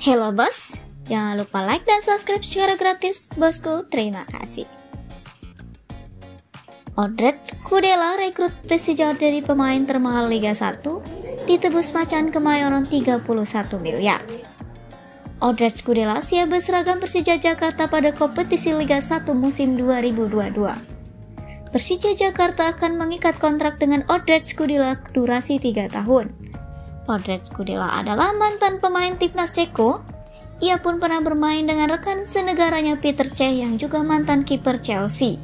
Hello bos, jangan lupa like dan subscribe secara gratis, bosku, terima kasih. Odret Kudela rekrut Persija dari pemain termahal Liga 1, ditebus Macan Kemayoran 31 miliar. Odret Kudela siap berseragam Persija Jakarta pada kompetisi Liga 1 musim 2022. Persija Jakarta akan mengikat kontrak dengan Odret Kudela durasi 3 tahun. Odret Kudela adalah mantan pemain timnas Ceko. Ia pun pernah bermain dengan rekan senegaranya Peter Cech yang juga mantan kiper Chelsea.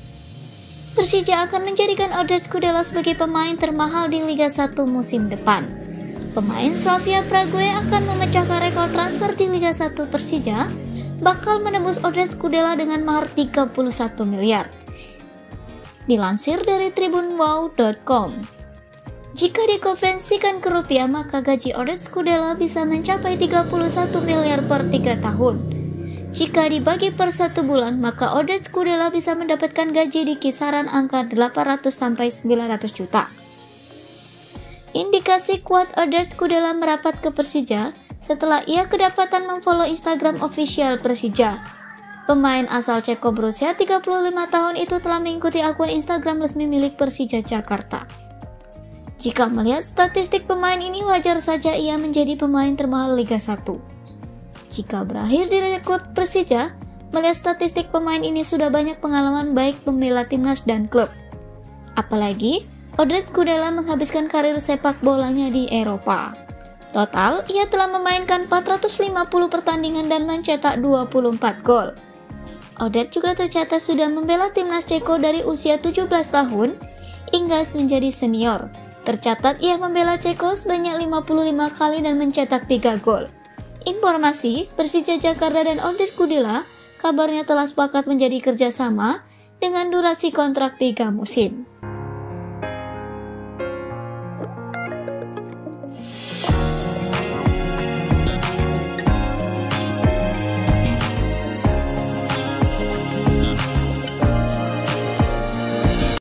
Persija akan menjadikan Odret Kudela sebagai pemain termahal di Liga 1 musim depan. Pemain Slavia Prague akan memecahkan rekor transfer di Liga 1. Persija bakal menembus Odret Kudela dengan mahar 31 miliar. Dilansir dari tribunwow.com. Jika dikonversikan ke rupiah, maka gaji Odret Kudela bisa mencapai 31 miliar per 3 tahun. Jika dibagi per 1 bulan, maka Odret Kudela bisa mendapatkan gaji di kisaran angka 800 sampai 900 juta. Indikasi kuat Odret Kudela merapat ke Persija setelah ia kedapatan memfollow Instagram official Persija. Pemain asal Ceko berusia 35 tahun itu telah mengikuti akun Instagram resmi milik Persija Jakarta. Jika melihat statistik pemain ini, wajar saja ia menjadi pemain termahal Liga 1. Jika berakhir direkrut Persija, melihat statistik pemain ini sudah banyak pengalaman baik membela timnas dan klub. Apalagi, Odret Kudela menghabiskan karir sepak bolanya di Eropa. Total, ia telah memainkan 450 pertandingan dan mencetak 24 gol. Odret juga tercatat sudah membela timnas Ceko dari usia 17 tahun hingga menjadi senior. Tercatat ia membela Ceko sebanyak 55 kali dan mencetak 3 gol. Informasi, Persija Jakarta dan Odret Kudela kabarnya telah sepakat menjadi kerjasama dengan durasi kontrak 3 musim.